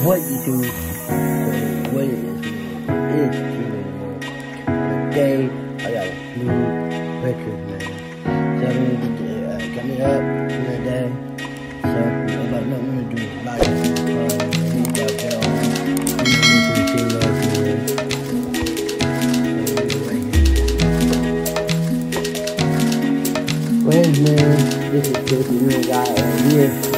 what you do, so what it is, today I got a new record, man. So I'm gonna get coming up in the day. So I got nothing to do with life. Where's man? This is the new guy here.